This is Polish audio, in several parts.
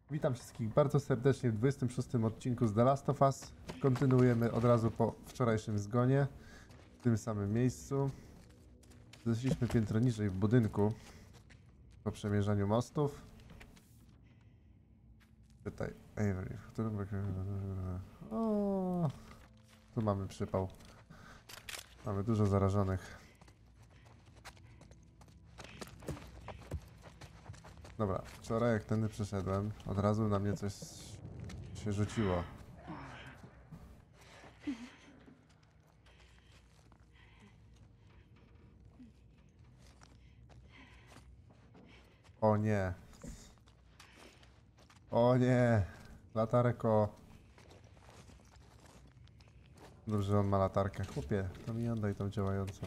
Witam wszystkich bardzo serdecznie w 26 odcinku z The Last of Us. Kontynuujemy od razu po wczorajszym zgonie, w tym samym miejscu. Zeszliśmy piętro niżej w budynku po przemierzaniu mostów. Pytaj Avery, w którym... O, tu mamy przypał. Mamy dużo zarażonych. Dobra, wczoraj jak tędy przeszedłem, od razu na mnie coś się rzuciło. O nie. O nie. Latarko. Dobrze, że on ma latarkę. Chłopie, to mi oddaj tą działającą.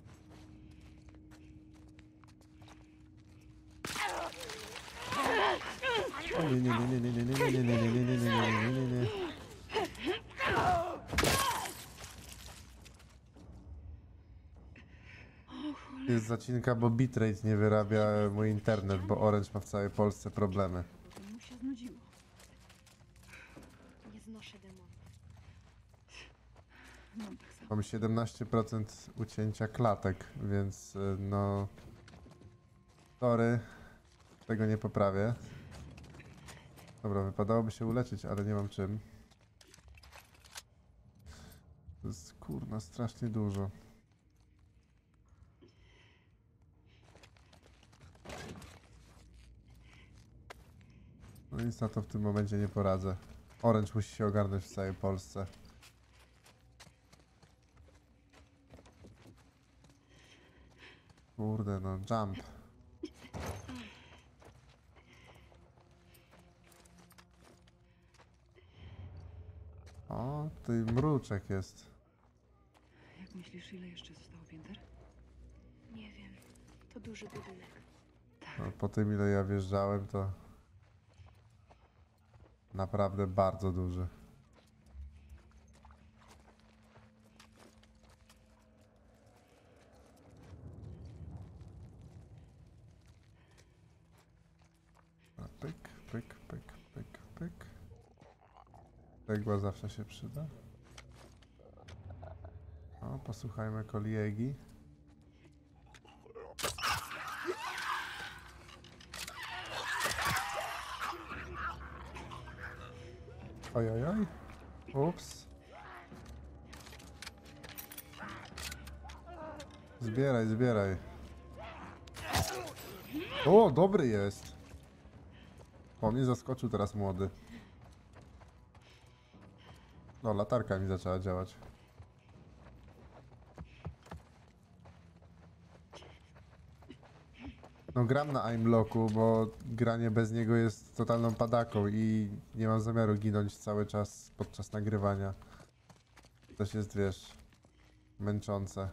O nie, nie, nie, nie, nie, nie, nie, nie, nie, nie, nie, nie, nie, nie, nie, nie. Jest zacinka, bo bitrate nie wyrabia mój internet, bo Orange ma w całej Polsce problemy. Mu się znudziło. Nie znoszę demonów. Mam tak samo. Mam 17% ucięcia klatek, więc no... Sorry, tego nie poprawię. Dobra, wypadałoby się uleczyć, ale nie mam czym. To jest kurna strasznie dużo. No nic na to w tym momencie nie poradzę. Orange musi się ogarnąć w całej Polsce. Kurde no, jump. O, tutaj mruczek jest. Jak myślisz, ile jeszcze zostało pięter? Nie wiem. To duży budynek. No, po tym ile ja wjeżdżałem to... Naprawdę bardzo duży. Pyk, pyk, pyk, pyk, pyk. Cegła zawsze się przyda. O, posłuchajmy kolegi. Oj, oj, oj. Ups. Zbieraj, zbieraj. O, dobry jest. O, mnie zaskoczył teraz młody. No, latarka mi zaczęła działać. No, gram na aimlocku, bo granie bez niego jest totalną padaką i nie mam zamiaru ginąć cały czas podczas nagrywania. To też jest, wiesz, męczące.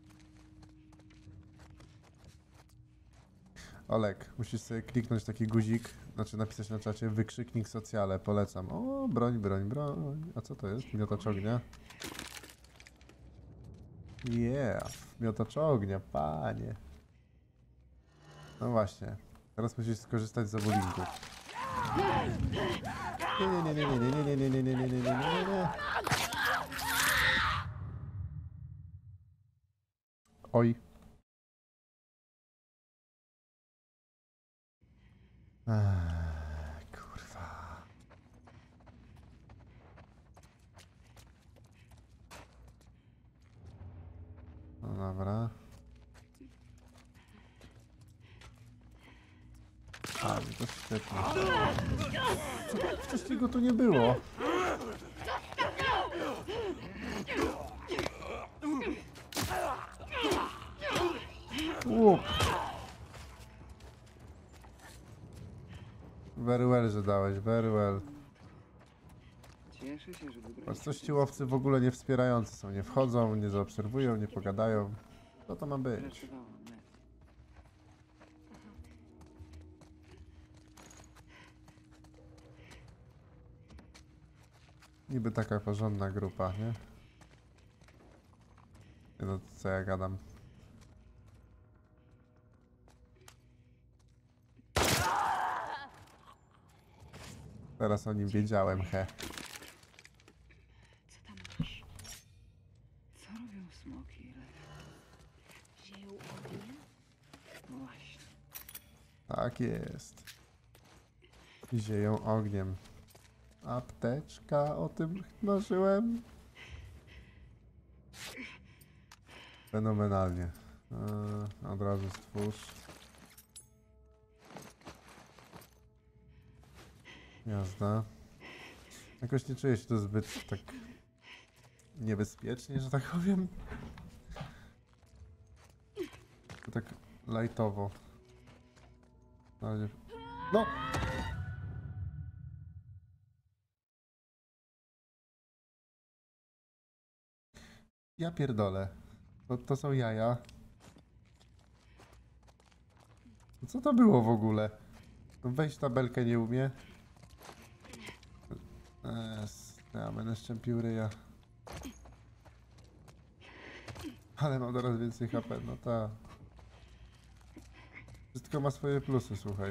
Olek, musisz sobie kliknąć taki guzik, znaczy napisać na czacie wykrzyknik socjale, polecam. O, broń, broń, broń. A co to jest? Miotacz ognia. Yeah, miotacz ognia, panie. No właśnie, teraz musisz skorzystać z obu linków. Nie, nie, nie, nie, nie, nie, nie, nie, nie, nie, nie, nie, nie, nie. Oj. Kurwa. No dobra. A, to świetnie. Co? Wcześniej go tu nie było. Łup. Very well, że dałeś, very well. Cieszę się, że wybrałeś. Patrz, coś ci łowcy w ogóle nie wspierający są, nie wchodzą, nie zaobserwują, nie pogadają. Co to ma być? Pracowałam, nie? Niby taka porządna grupa, nie? Nie no, co ja gadam. Teraz o nim wiedziałem, he. Co tam masz? Co robią smoki? Zieją ogniem? Właśnie. Tak jest. Zieją ogniem. Apteczka, o tym marzyłem. Fenomenalnie. Od razu stwórz. Jazda. Jakoś nie czuję się tu zbyt tak niebezpiecznie, że tak powiem. To tak lightowo. Na razie... No! Ja pierdolę. To są jaja. Co to było w ogóle? Wejść tabelkę nie umie. Ja będę szczępił ryja. Ale mam teraz więcej HP, no ta. Wszystko ma swoje plusy, słuchaj.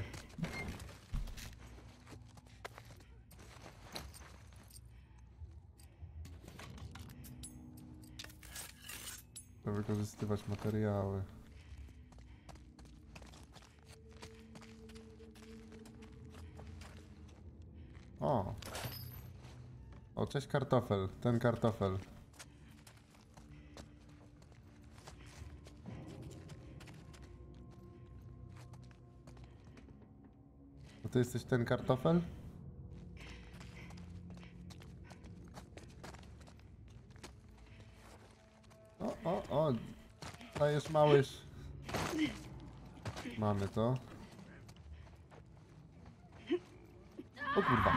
Trzeba wykorzystywać materiały. O! O, cześć kartofel. Ten kartofel. To ty jesteś ten kartofel? O! Dajesz małyż. Mamy to. O kurwa.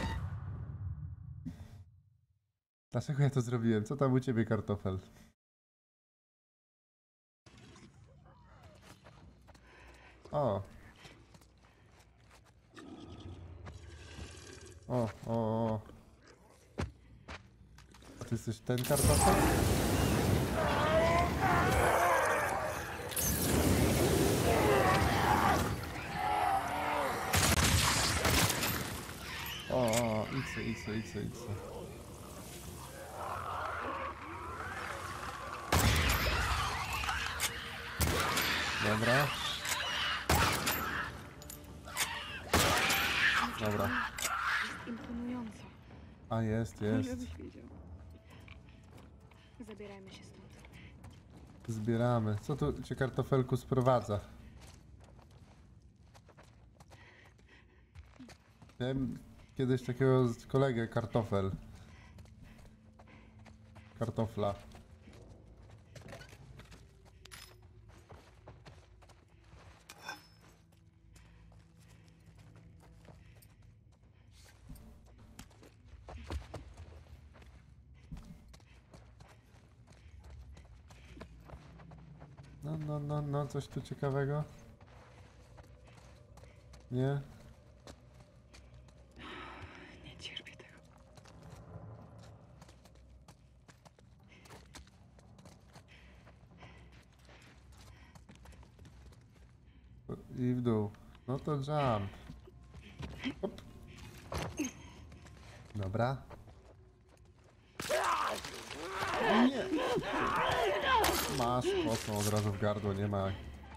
Dlaczego ja to zrobiłem? Co tam u ciebie, kartofel? O. O. A ty jesteś ten kartofel? O, idź. Dobra. Jest imponująco. A jest. Żebyś wiedział. Zabierajmy się stąd. Zbieramy. Co tu cię, kartofelku, sprowadza? Miałem kiedyś takiego kolegę, kartofel. Kartofla. No, coś tu ciekawego? Nie? Nie cierpię tego. I w dół. No to jump. Hop. Dobra. O nie! Masz kosą od razu w gardło, nie ma.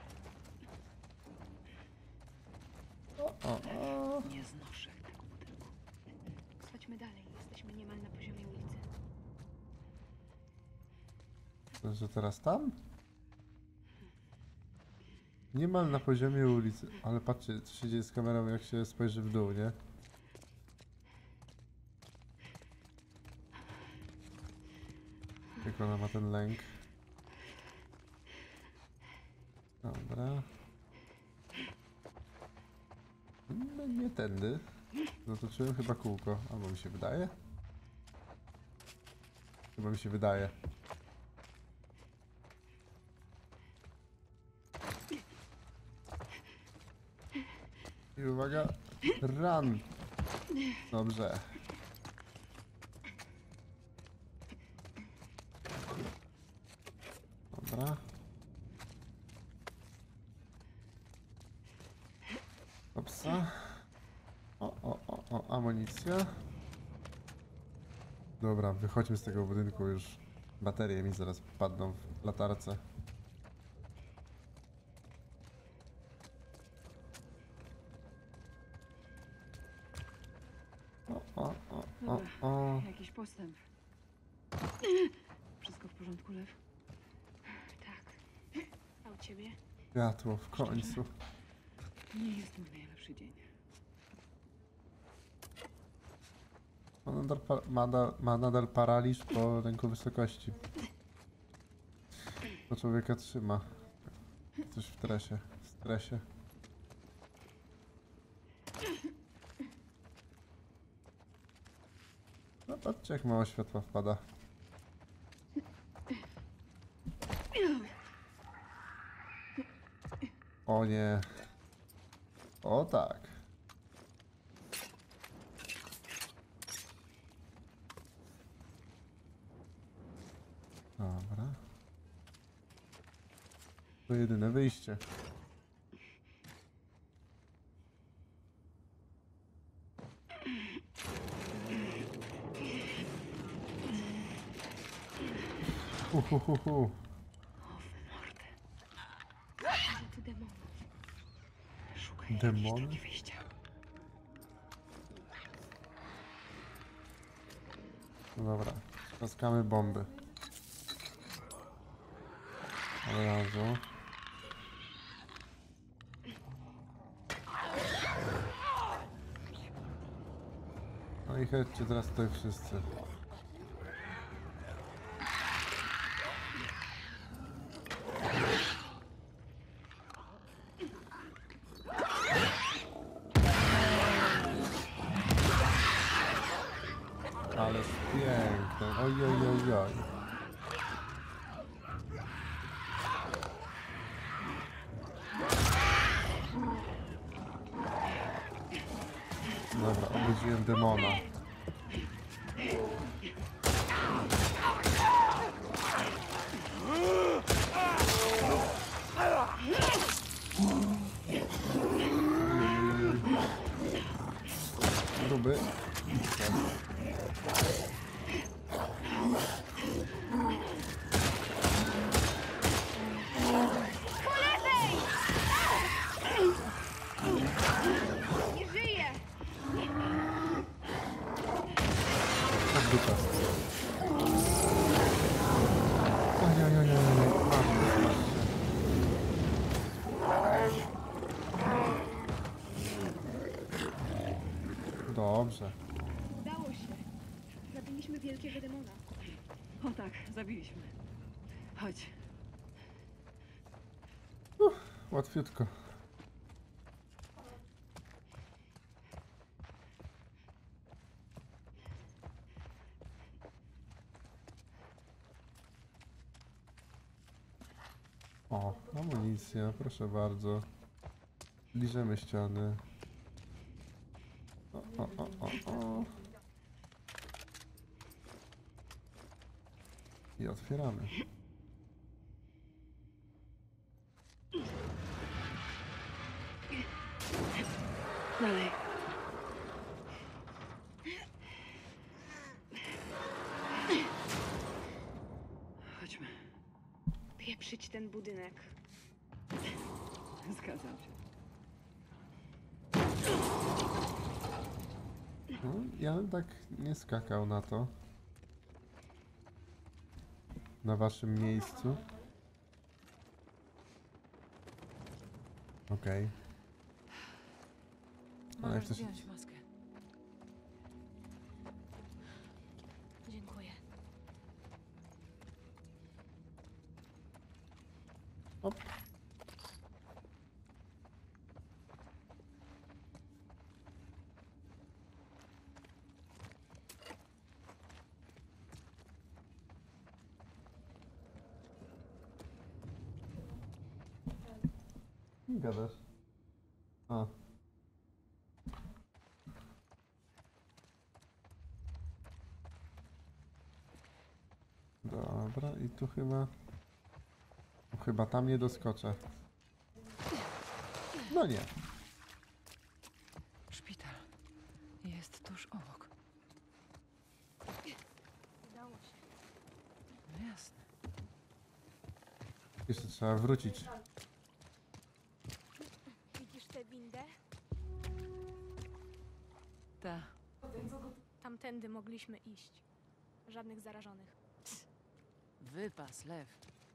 O. Nie znoszę tego budynku. Chodźmy dalej. Jesteśmy niemal na poziomie ulicy. To, że teraz tam? Niemal na poziomie ulicy. Ale patrzcie, co się dzieje z kamerą, jak się spojrzy w dół, nie? Jak ona ma ten lęk. Dobra. No, nie tędy. Zatoczyłem chyba kółko. Albo mi się wydaje? Chyba mi się wydaje. I uwaga. Run! Dobrze. Dobra. Opsa. O. O, amunicja. Dobra, wychodźmy z tego budynku już. Baterie mi zaraz padną w latarce. O. Jakiś postęp. Wszystko w porządku, Lew? Tak. A u ciebie? Światło w końcu. Nie jest mój najlepszy dzień. Ma nadal paraliż po ręku wysokości. To człowieka trzyma. Coś w stresie. No patrzcie, jak mało światła wpada. O nie. O tak. Dobra. To jedyne wyjście. O, wy mordę. Ale tu demonów. Szukaj jakiejś Demony? drogi wyjścia. No dobra. Trzaskamy bomby. Od razu. No i chodźcie teraz tutaj wszyscy. Ależ piękne. Oj, oj, oj, oj. Dobra, obudziłem demona. Gruby. Nie żyje! Tak dupa. Oj, oj, oj, oj, oj. Dobrze. Udało się. Zabiliśmy wielkiego demona. O tak, zabiliśmy. Chodź. Łatwiutko. O, amunicja, proszę bardzo. Liżemy ściany. O. I otwieramy. Dalej. Chodźmy. Pieprzyć ten budynek. Zgadzam się. No, ja bym tak nie skakał na to. Na waszym miejscu. Okej. Ale Możesz chcesz... zdjąć maskę. Dziękuję. Op. Nie gadasz. A. Dobra, i tu chyba... Chyba tam nie doskoczę. No nie. Szpital. Jest Jeszcze trzeba wrócić. Widzisz tę windę? Ta. Tamtędy mogliśmy iść. Żadnych zarażonych. Wypas, lew.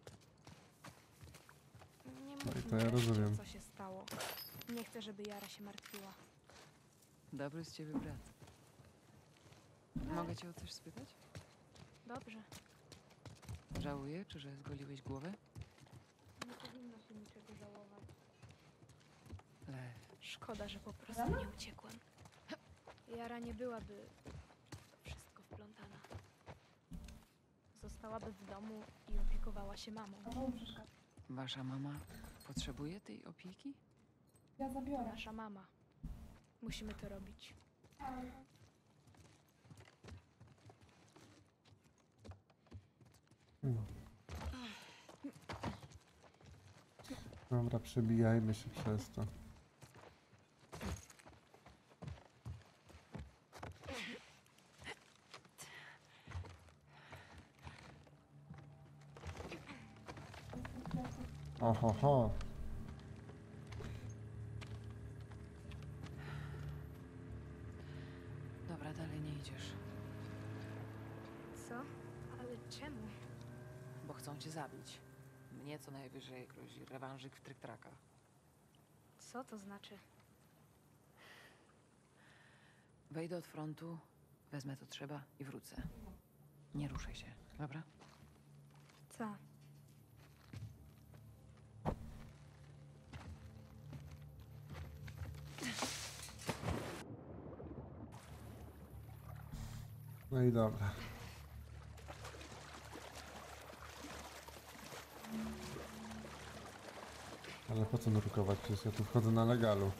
Nie No i mówmy to ja reszcie, rozumiem. co się stało. Nie chcę, żeby Jara się martwiła. Dobry z ciebie brat. Mogę cię o coś spytać? Dobrze. Żałuję, czy że zgoliłeś głowę? Nie powinno się niczego żałować. Lew. Szkoda, że po prostu nie uciekłem. Jara nie byłaby w to wszystko wplątana. Zostałaby w domu i opiekowała się mamą. Wasza mama potrzebuje tej opieki? Nasza mama. Musimy to robić. Dobra, przebijajmy się przez to. Ohoho. Dobra, dalej nie idziesz. Co? Ale czemu? Bo chcą cię zabić. Mnie co najwyżej grozi rewanżyk w tryk-trakach. Co to znaczy? Wejdę od frontu, wezmę co trzeba i wrócę. Nie ruszaj się, dobra? Co? No i dobra. Ale po co nurkować? Przecież ja tu wchodzę na legalu.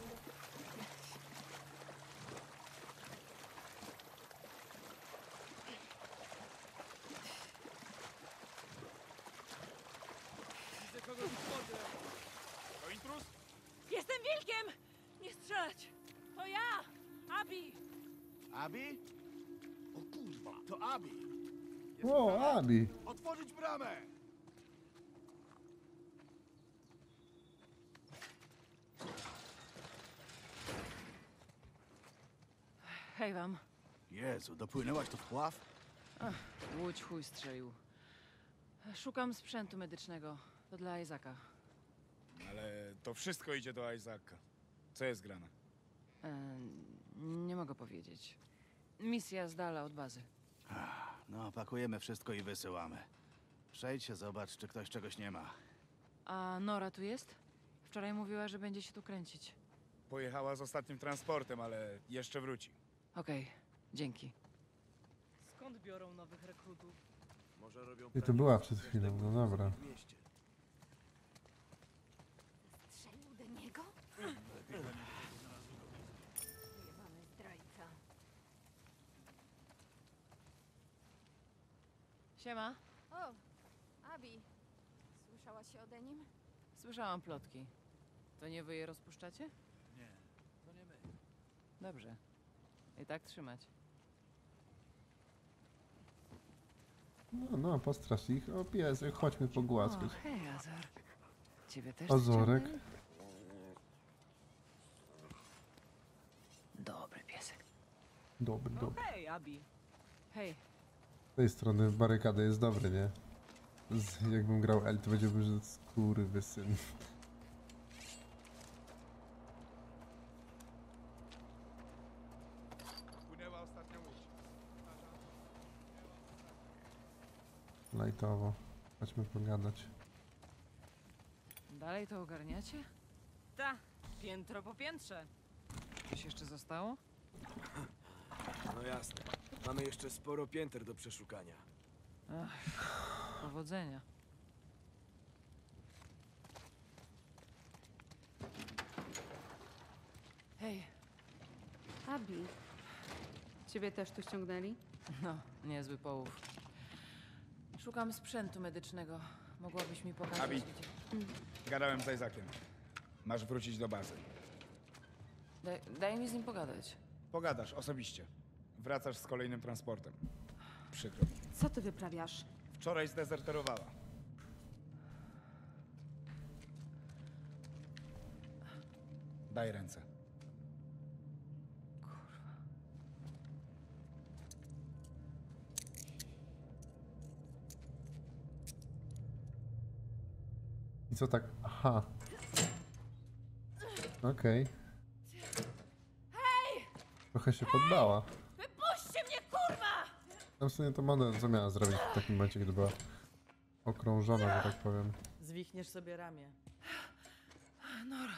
Jestem wilkiem! Nie strzelać! To ja! Abi! Abi? O kurwa, to Abi! O, Abi! Otworzyć bramę! Hej wam. Jezu, dopłynęłaś tu w pław? Łódź chuj strzelił. Szukam sprzętu medycznego. To dla Izaka. Ale to wszystko idzie do Isaaca. Co jest grane? Nie mogę powiedzieć. Misja z dala od bazy. No, pakujemy wszystko i wysyłamy. Przejdź się, zobacz, czy ktoś czegoś nie ma. A Nora tu jest? Wczoraj mówiła, że będzie się tu kręcić. Pojechała z ostatnim transportem, ale jeszcze wróci. Okej, dzięki. Skąd biorą nowych rekrutów? Może robią I to była przed chwilą, no dobra. w mieście. Strzelił do niego? Wyjebany zdrajca. Siema. O, Abi. Słyszałaś się o Denim? Słyszałam plotki. To nie wy je rozpuszczacie? Nie, to nie my. Dobrze. I tak trzymać. No, no, postrasz ich. O, piesek, chodźmy O, pogłaskać. hej, Azor. Ciebie też Azorek? ściągnęli? Dobry piesek. Dobry, No dobry. hej, Abi. Hej, Z tej strony barykady jest dobry, nie? Jakbym grał L, to powiedziałbym, że skurwysyn. Płynęła ostatnia łódź. Lajtowo. Chodźmy pogadać. dalej to ogarniacie? Ta, piętro po piętrze. Coś jeszcze zostało? No jasne. Mamy jeszcze sporo pięter do przeszukania. Powodzenia. Hej, Abi, ciebie też tu ściągnęli? no, niezły połów. Szukam sprzętu medycznego. Mogłabyś mi pokazać, Abi. gdzie... Gadałem z Isaaciem. Masz wrócić do bazy. Daj mi z nim pogadać. Pogadasz osobiście. Wracasz z kolejnym transportem. Przykro mi. Co ty wyprawiasz? Wczoraj zdezerterowała. Daj ręce. I co tak? Aha. Okej. Trochę się poddała. Wypuśćcie mnie, kurwa! No w sumie to Mona co miała zrobić w takim momencie, gdy była okrążona, że tak powiem. Zwichniesz sobie ramię. Nora.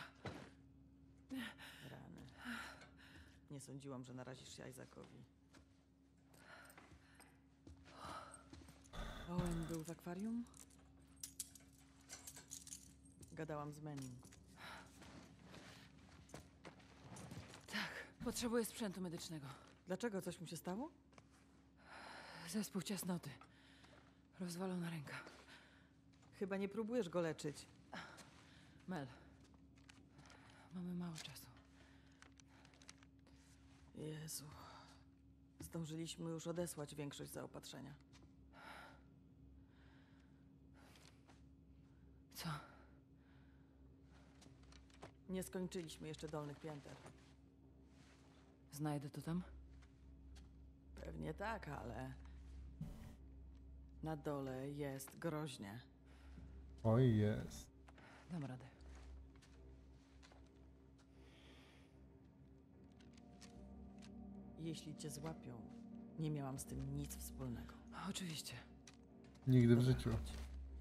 Rany. Nie sądziłam, że narazisz się Isaacowi. Owen był w akwarium? Gadałam z Menim. Potrzebuję sprzętu medycznego. Dlaczego? Coś mu się stało? Zespół ciasnoty. Rozwalona ręka. Chyba nie próbujesz go leczyć. Mel. Mamy mało czasu. Jezu. Zdążyliśmy już odesłać większość zaopatrzenia. Co? Nie skończyliśmy jeszcze dolnych pięter. Znajdę to tam? Pewnie tak, ale... Na dole jest groźnie. Oj, jest. Dam radę. Jeśli cię złapią, nie miałam z tym nic wspólnego. Oczywiście. Nigdy w Dobra, życiu. chodź.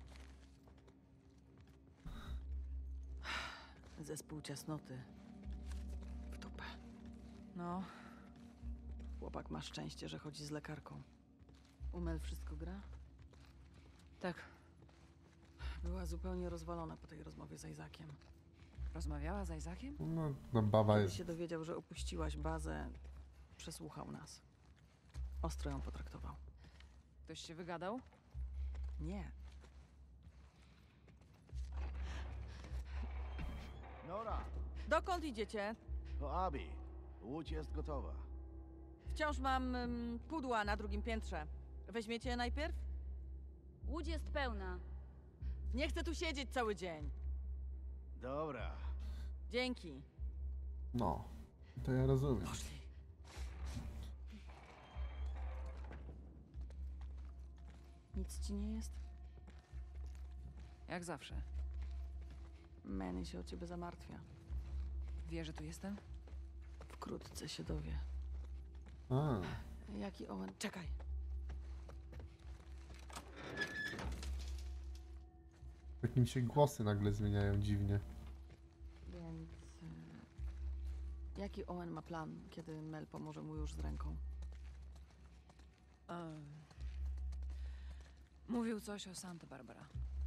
Zespół ciasnoty. W dupę. No, Chłopak ma szczęście, że chodzi z lekarką. u Mel wszystko gra? Tak. Była zupełnie rozwalona po tej rozmowie z Isaaciem. Rozmawiała z Isaaciem? No baba Kiedy jest. się dowiedział, że opuściłaś bazę, przesłuchał nas. Ostro ją potraktował. Ktoś się wygadał? Nie. Nora, Dokąd idziecie? to Abby. Łódź jest gotowa. Wciąż mam pudła na drugim piętrze. Weźmiecie je najpierw? Łódź jest pełna. Nie chcę tu siedzieć cały dzień. Dobra. Dzięki. No. To ja rozumiem. Poszli. Nic ci nie jest? Jak zawsze. Manny się o ciebie zamartwia. Wie, że tu jestem? Wkrótce się dowie. A, Jaki Owen? Czekaj. jak im się głosy nagle zmieniają dziwnie. Więc... jaki Owen ma plan, kiedy Mel pomoże mu już z ręką? Mówił coś o Santa Barbara.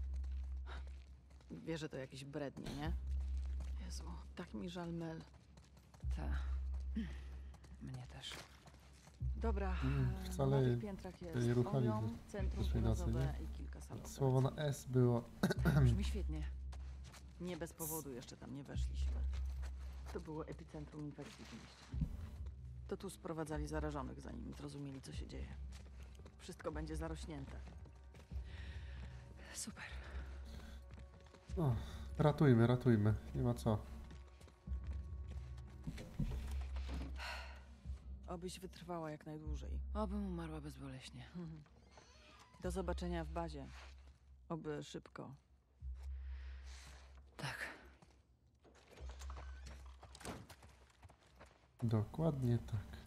Wie, że to jakieś brednie, nie? Jezu, tak mi żal Mel. Ta. Mnie też. Dobra, wcale na tych piętrach jest nie ruchali Orion, centrum swojej nocy, urazowe i kilka sal Słowo na operacyjnych. S było. Brzmi świetnie. Nie bez powodu jeszcze tam nie weszliśmy. To było epicentrum infekcji w mieście. To tu sprowadzali zarażonych, zanim zrozumieli, co się dzieje. Wszystko będzie zarośnięte. Super. No, ratujmy, ratujmy. Nie ma co. Obyś wytrwała jak najdłużej. Obym umarła bezboleśnie. Do zobaczenia w bazie. Oby szybko. Tak. Dokładnie tak.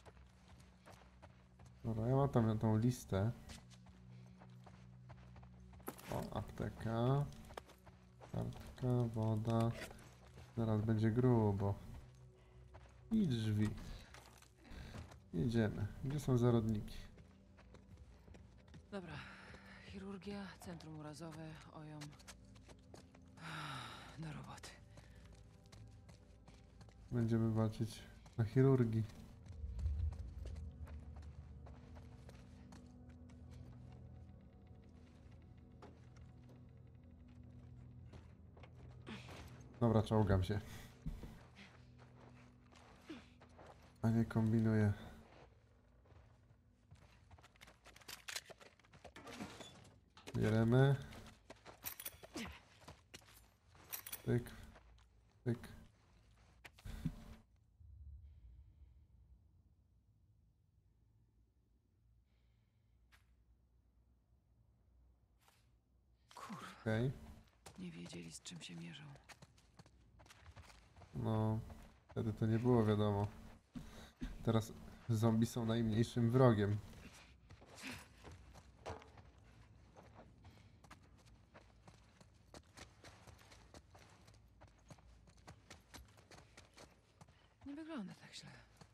Dobra, ja mam tam tą listę. O, apteka. Kartka, woda. Zaraz będzie grubo. I drzwi. Jedziemy. Gdzie są zarodniki? Dobra. Chirurgia, centrum urazowe, OJOM. Do roboty. Będziemy walczyć na chirurgii. Dobra, czołgam się. A nie kombinuję. Bieremy. Tyk. Tyk. Okej. Nie wiedzieli, z czym się mierzą. No, wtedy to nie było wiadomo. Teraz zombie są najmniejszym wrogiem. Nie wygląda tak źle.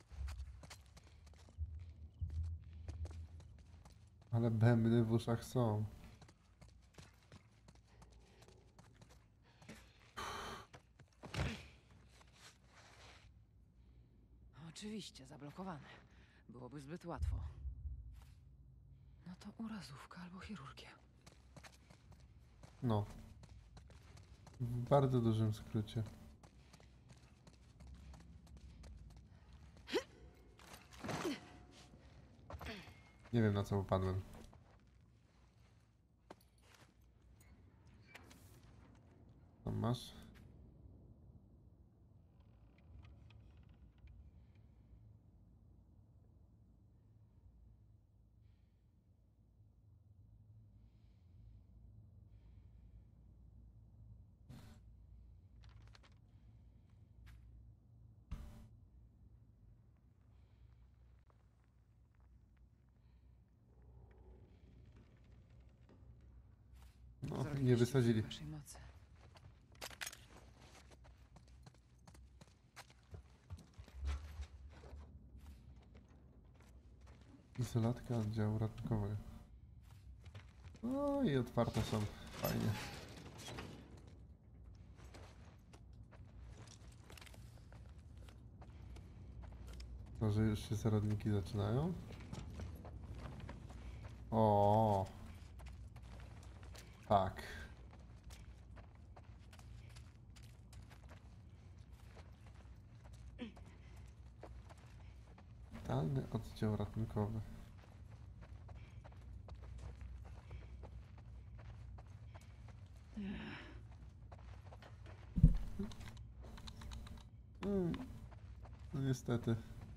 Ale bębny w uszach są. Oczywiście, zablokowane. Byłoby zbyt łatwo. No to urazówka albo chirurgia. No. W bardzo dużym skrócie. Nie wiem, na co upadłem. Tam masz? No, nie Zrobiliście wysadzili. w waszej mocy. Izolatka oddziału ratunkowego. No i otwarte są. Fajnie. To, że już się zarodniki zaczynają? O, tak. Totalny oddział ratunkowy. No niestety.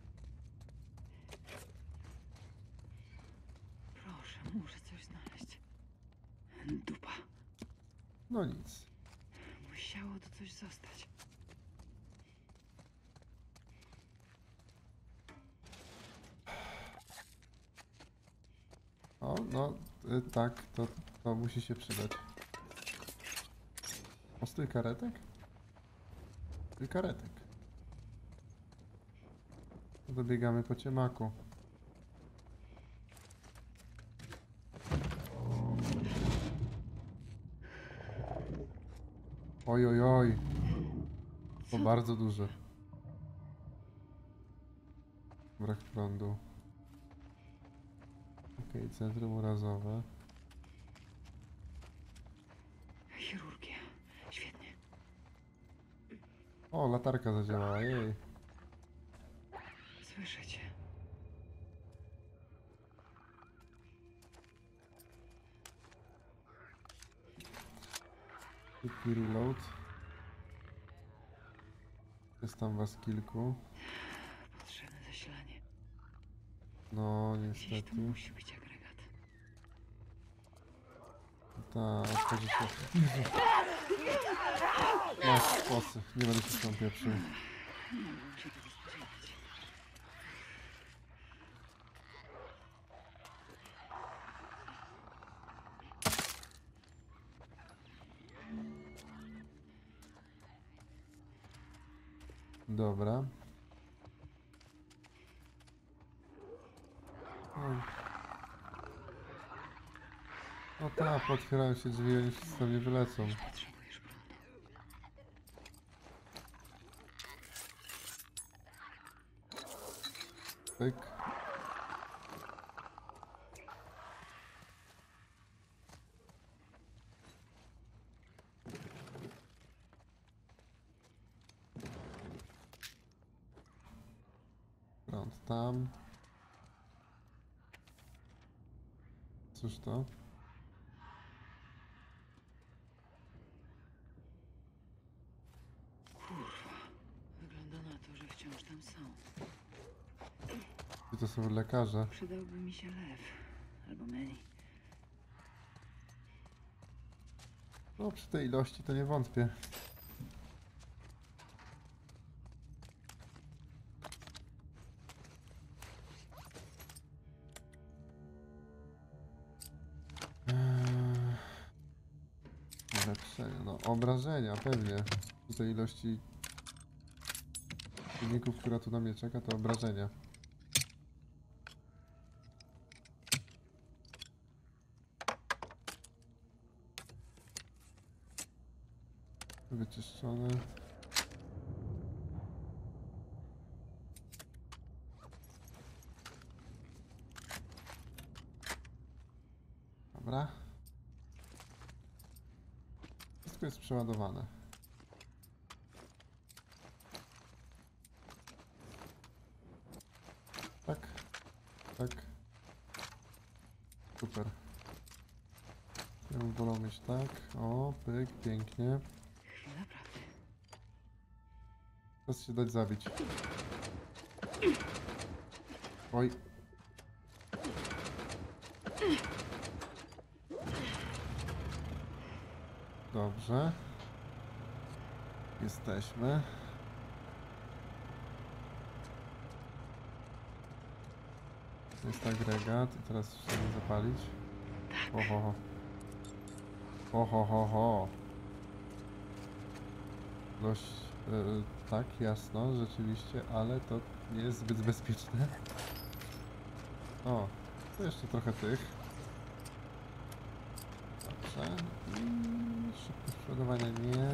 Proszę, muszę coś znaleźć. Dupa. No nic. Musiało to coś zostać. O, no, tak, to musi się przydać. O, stój karetek? Stój karetek. Dobiegamy po ciemaku. Oj, oj, oj. To bardzo duże. Brak prądu. Okej, centrum urazowe. Chirurgia. Świetnie. O, latarka zadziałała, jej. Słyszę cię. Szybki reload. Jest tam was kilku. Potrzebne zasilanie. No, Gdzieś niestety. tu musi być agregat. Tak, otworzy się. Masz sposy, nie będę się z tą pieprzył. Nie mogłem się tego spodziewać. Dobra. Oj. No tak, otwierają się drzwi, oni wszyscy tam nie wylecą. Potrzebujesz prądu. Pyk. Prąd tam. Cóż to? Kurwa. Wygląda na to, że wciąż tam są. Czy to są lekarze? Przydałby mi się lew. Albo Manny. No przy tej ilości to nie wątpię. Ulepszenia, no obrażenia pewnie. Przy tej ilości czynników, która tu na mnie czeka, to obrażenia. Wyczyszczone. Dobra. Wszystko jest przeładowane. Tak. Tak. Super. Ja bym wolał mieć tak. O, pyk, pięknie. Czas się dać zabić. Oj. Dobrze. Jesteśmy. To jest agregat i teraz chcemy zapalić. Oho. Oho. Dość, tak, jasno, rzeczywiście, ale to nie jest zbyt bezpieczne. O, to jeszcze trochę tych. Dobrze. Szybkość przeładowania nie.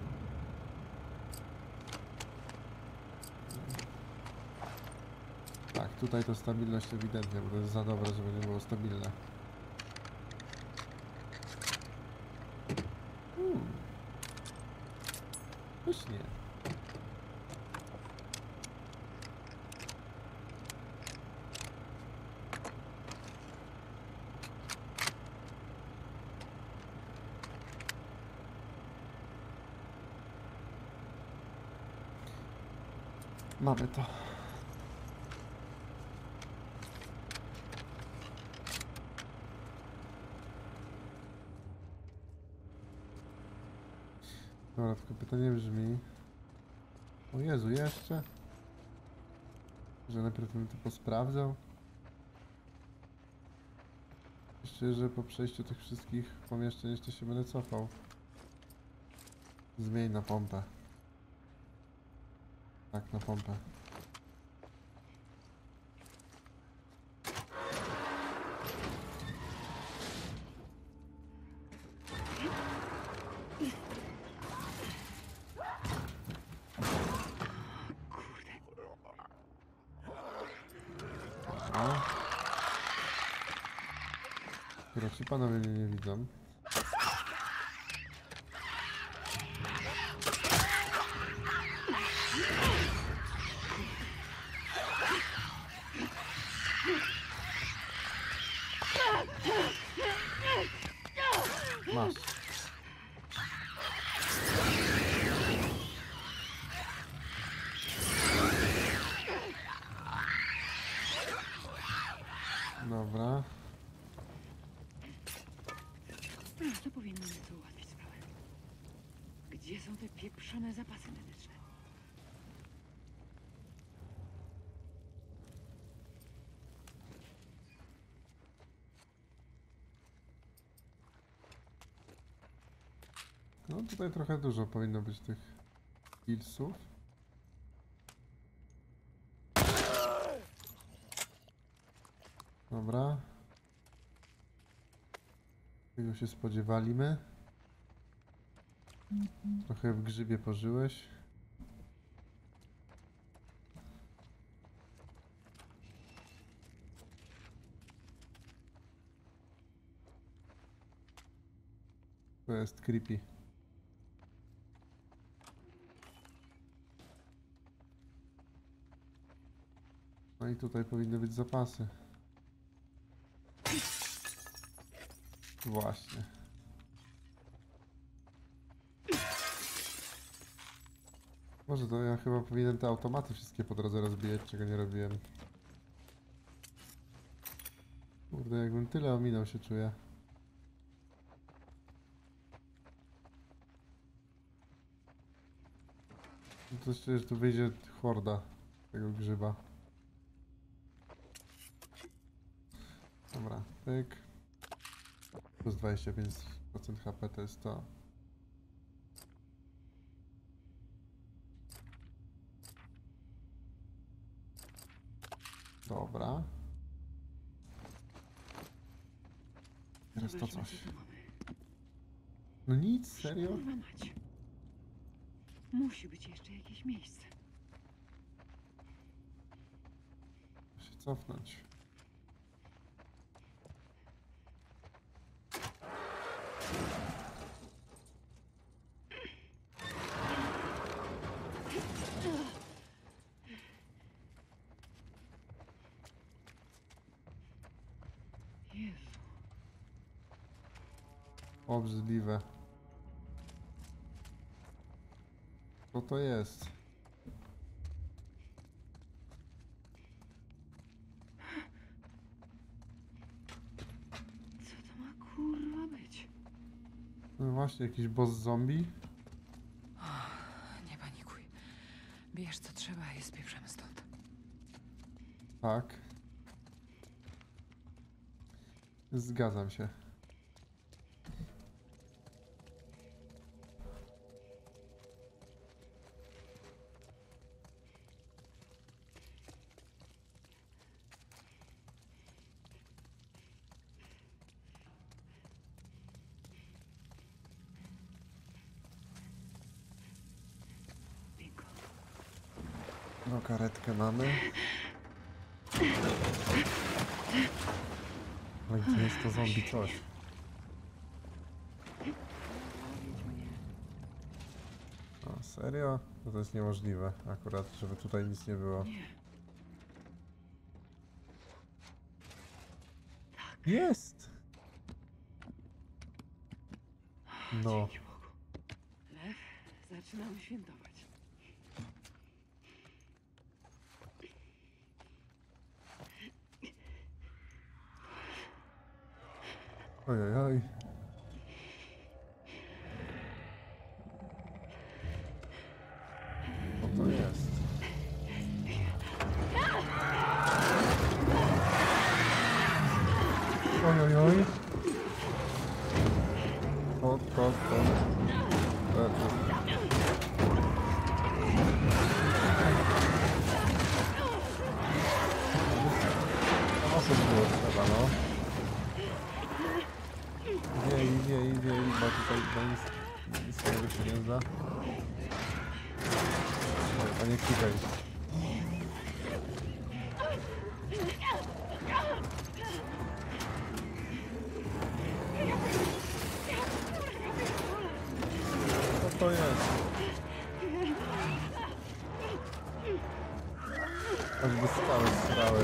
Tak, tutaj to stabilność ewidentnie, bo to jest za dobre, żeby nie było stabilne. Pysznie. Mamy to. Dobra, tylko pytanie brzmi... O Jezu, jeszcze? Że najpierw bym to posprawdzał? Jeszcze, że po przejściu tych wszystkich pomieszczeń jeszcze się będę cofał. Zmień na pompę. Tak, na pompę. Skoro ci panowie mnie nie widzą. Masz. Dobra. To powinno nieco ułatwić sprawę. Gdzie są te pieprzone zapasy medyczne? No tutaj trochę dużo powinno być tych pillsów. Dobra. Tego się spodziewaliśmy. Trochę w grzybie pożyłeś. To jest creepy. No i tutaj powinny być zapasy. Właśnie. Może to ja chyba powinienem te automaty wszystkie po drodze rozbijać, czego nie robiłem. Kurde, jakbym tyle ominął, się czuję. To jeszcze tu wyjdzie horda tego grzyba. Dobra, pyk. Plus 25% HP to jest to. Dobra. Teraz to Zobaczmy, coś. co tu mamy. No nic, serio? Kurwa mać. Musi być jeszcze jakieś miejsce. Muszę się cofnąć. Jezu. Obrzydliwe. Co to jest? Co to ma kurwa być? No właśnie, jakiś boss zombie? Nie panikuj. Bierz co trzeba i spieprzamy stąd. Tak. Zgadzam się. Bingo. No, karetkę mamy. Ale gdzie jest to zombie coś? O, serio? No to jest niemożliwe akurat, żeby tutaj nic nie było. Jest! No. Dzięki Bogu. Lew, zaczynamy świętować. Ojej. Co to jest? Ojej. To. Osób było trzeba, no. Wiej, bo tutaj nic fajnego się nie zda. Oj, a nie klikaj. Co to jest? Choćby strały.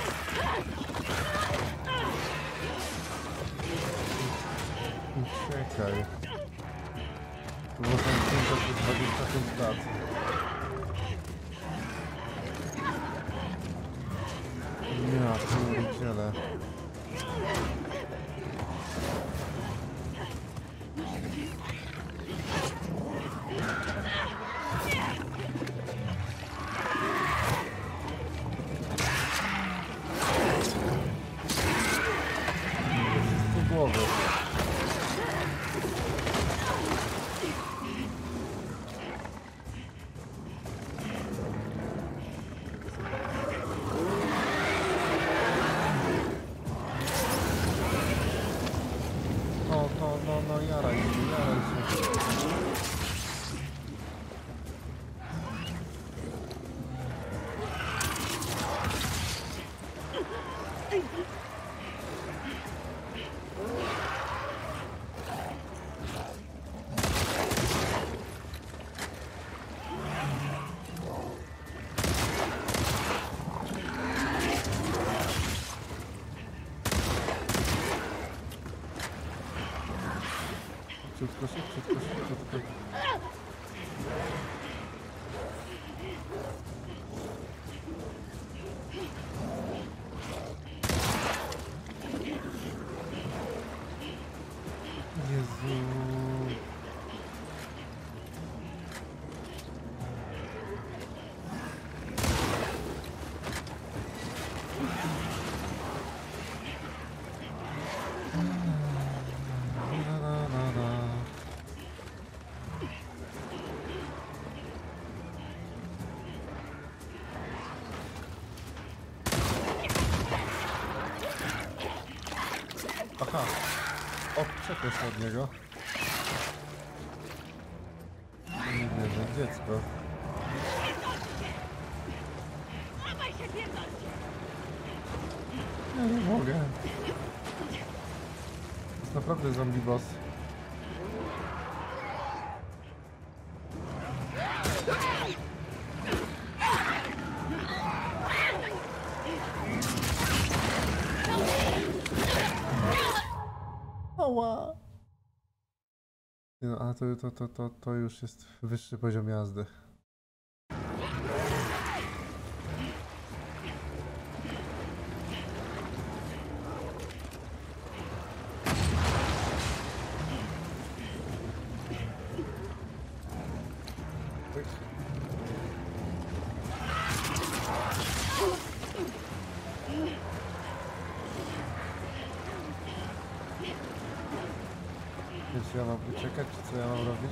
Czekaj. To można wziąć 25 lat. Ja pierdzielę. Do głowy. No, jaraj się. Szybciutko. Jezu. Aha. Odczepię się od niego. Nie wierzę, dziecko. Ja nie mogę. To jest naprawdę zombie boss. Ała. Nie no, a to już jest wyższy poziom jazdy. Pyk. Czy ja mam uciekać, czy co ja mam robić?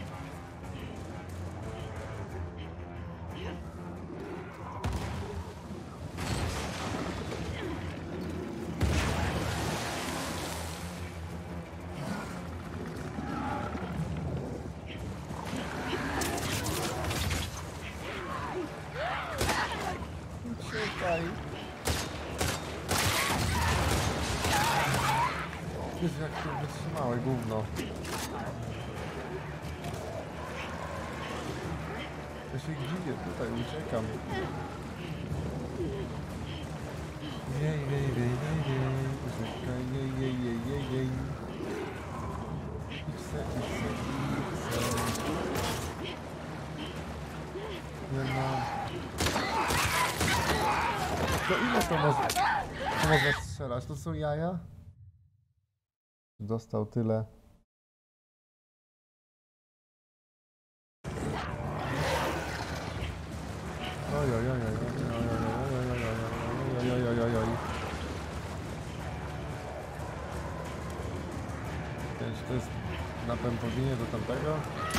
Uciekaj! Jezu, jak to wytrzymałe gówno. Ja się dziwię, tutaj uciekam. Jej. Uciekaj, jej. Idź. Nie ma... No ile to można strzelać? To są jaja? Dostał tyle. To jest napępowienie do tamtego.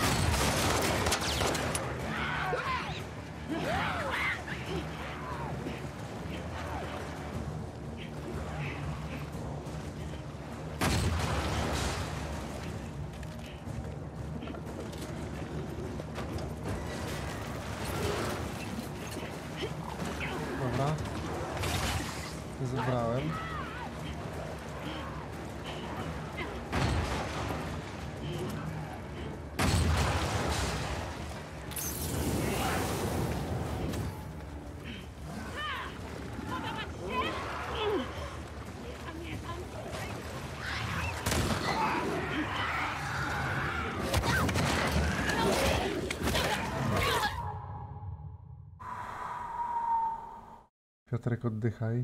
Dobra. Zebrałem. Piotrek, oddychaj.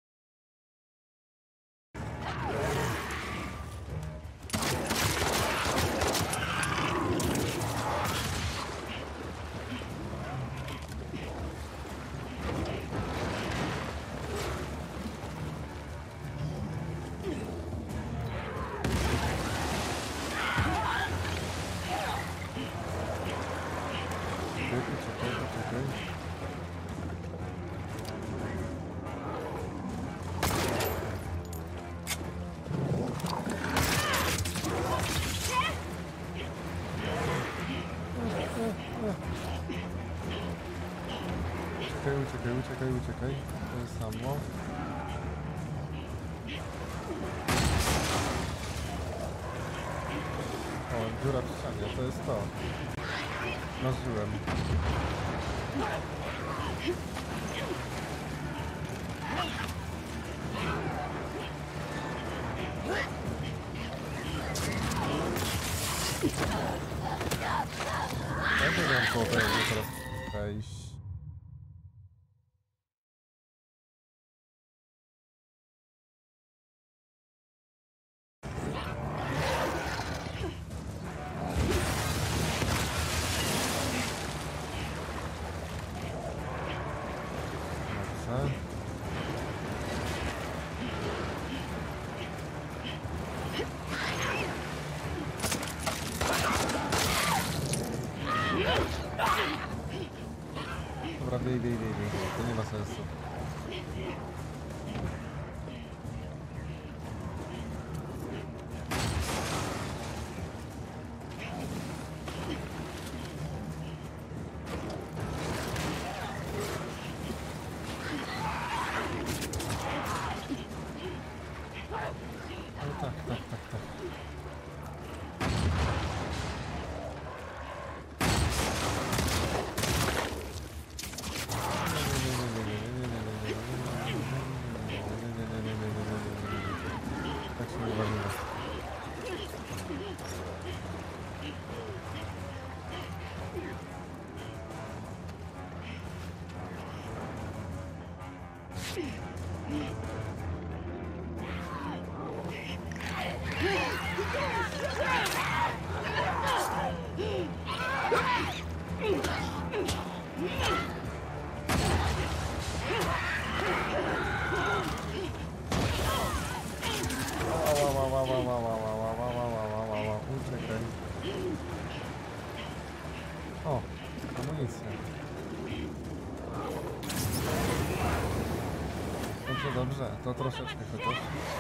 Czekaj. Uciekaj. To jest samo. O, dziura w ścianie, to jest to. Marzyłem. Ja nie wiem, po teraz wejść. tak, tak, tak, tak. Tak się nie bawimy. Uciekaj. O, amunicja. Dobrze, dobrze, to troszeczkę chociaż.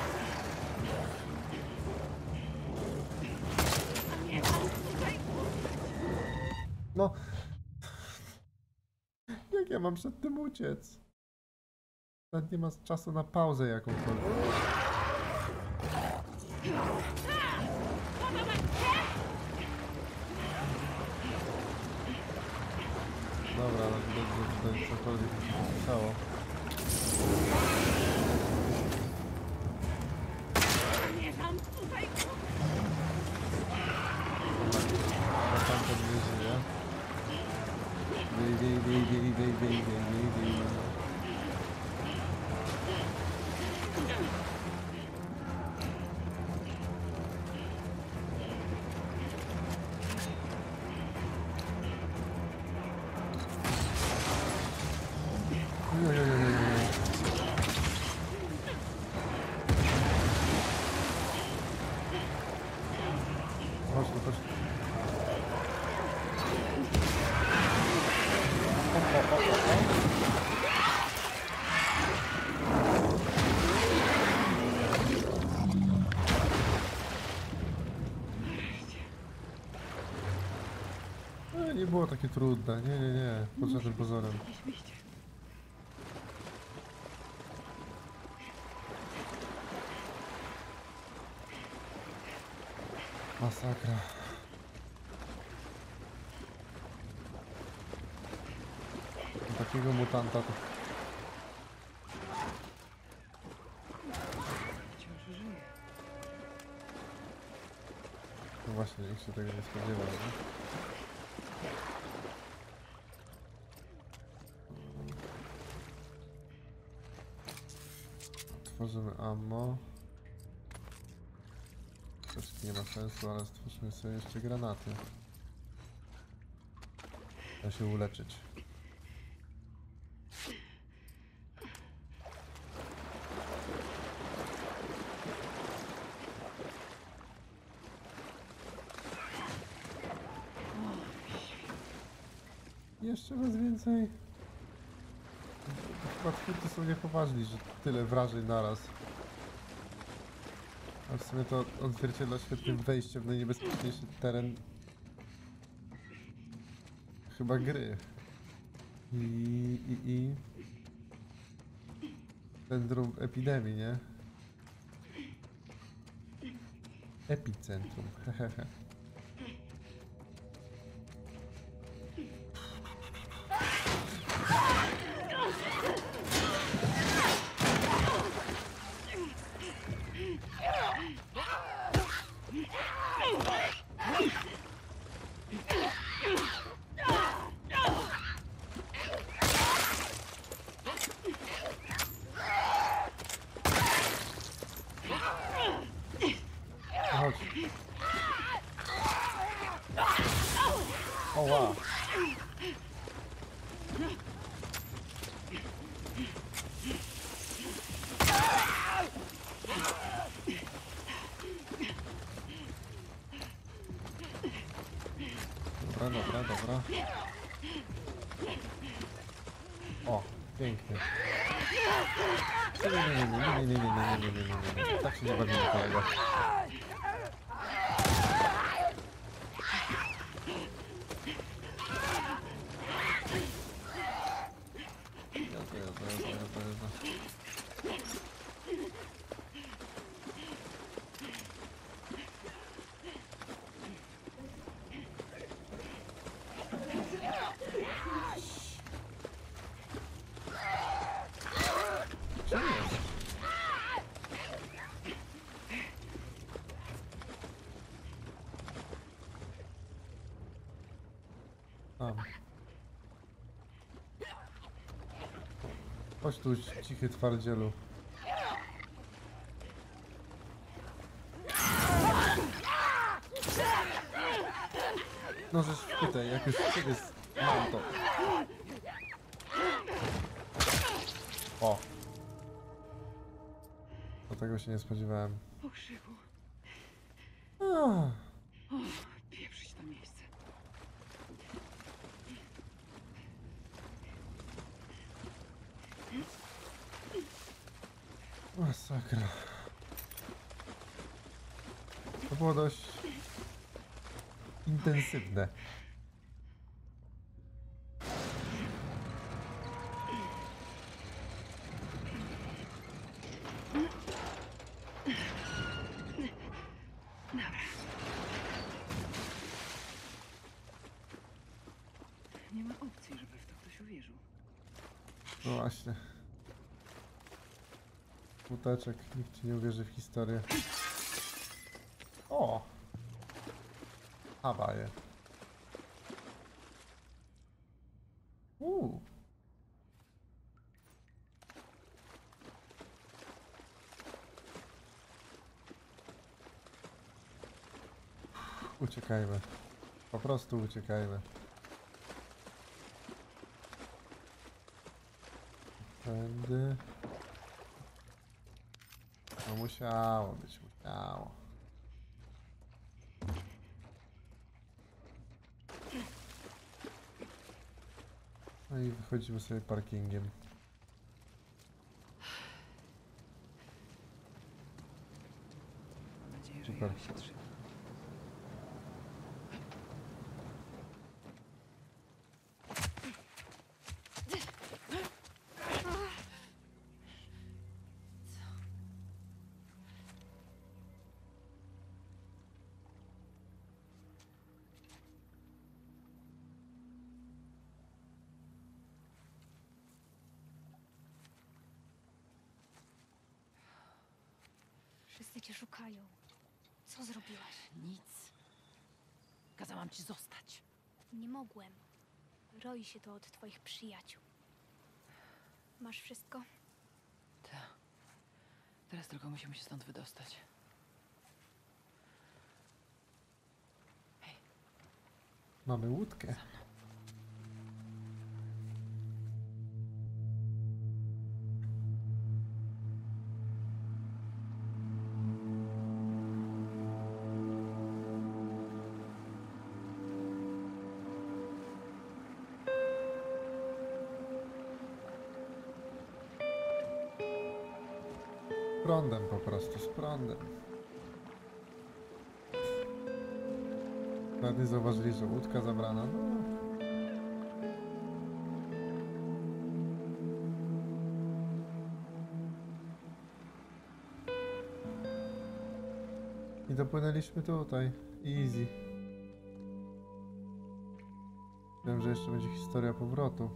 No. Jak ja mam przed tym uciec? Nawet nie ma czasu na pauzę jakąkolwiek. Dobra, ale widać, że tutaj cokolwiek mi się posłyszało. A tamten nie żyje. Wyj. Chodź, chodź. Nie było takie trudne, nie, pod żadnym pozorem. Jakieś wyjście. Masakra. Takiego mutanta to... Wciąż żyje. No właśnie, nikt się tego nie spodziewał, nie? Tworzymy ammo. Troszkę nie ma sensu, ale stwórzmy sobie jeszcze granaty. Da się uleczyć. Jeszcze raz więcej. Chyba twórcy są niepoważni, że tyle wrażeń naraz. A w sumie to odzwierciedla świetnym wejściem w najniebezpieczniejszy teren chyba gry. I centrum epidemii, nie? Epicentrum, hehehe. Chodź. O wow. Dobra. O, pięknie. Nie. Tak się nie bawimy, kolego. Chodź tu, cichy twardzielu. No żeś tutaj, jak już ciebie mam to. O! Do tego się nie spodziewałem. Po krzyku. Ah, O, pieprzyć to miejsce. masakra. To było dość intensywne. Nie ma opcji, żeby w to ktoś uwierzył. No właśnie. Smuteczek, nikt ci nie uwierzy w historię. O! Hawaje. Uciekajmy. Po prostu uciekajmy. Tędy. No musiało być, musiało. No i wychodzimy sobie parkingiem. Mam nadzieję, że Super. ja się trzyma. Wszyscy cię szukają. Co zrobiłaś? Nic. Kazałam ci zostać. Nie mogłem. Roi się to od twoich przyjaciół. Masz wszystko? Tak. Teraz tylko musimy się stąd wydostać. Mamy łódkę. Z prądem po prostu, z prądem. Nawet nie zauważyli, że łódka zabrana. No. I dopłynęliśmy tutaj. Easy. Wiem, że jeszcze będzie historia powrotu.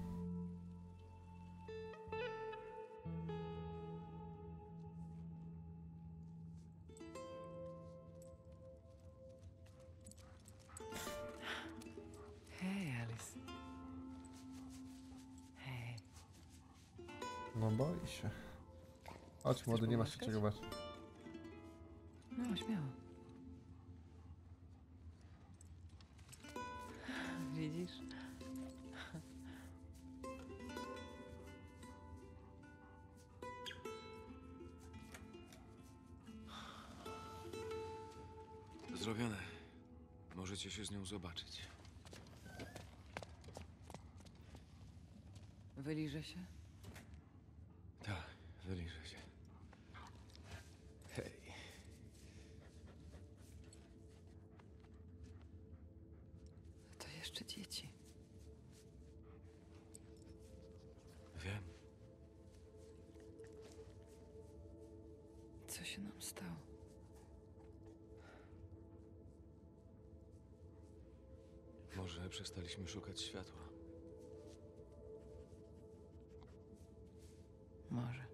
Hej, Alice. Hej. No boi się. Chodź młody, nie masz się czego bać. No, śmiało. Widzisz? Zrobione. Możecie się z nią zobaczyć. Wyliżę się? Tak, wyliżę się. Hej. To jeszcze dzieci. Wiem. Co się nam stało? Może przestaliśmy szukać światła. Może.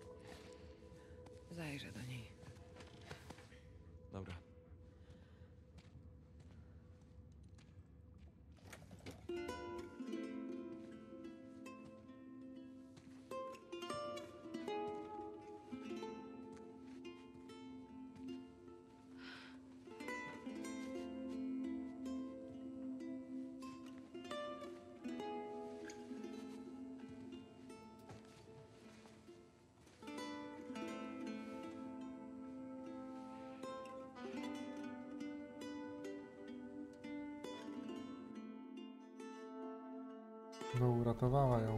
Zajrzę do niej. Dobra. No, uratowała ją.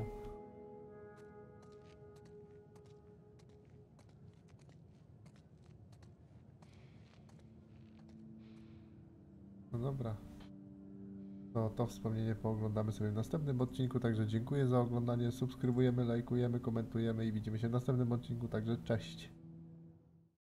No dobra. To wspomnienie pooglądamy sobie w następnym odcinku, także dziękuję za oglądanie, subskrybujemy, lajkujemy, komentujemy i widzimy się w następnym odcinku, także cześć.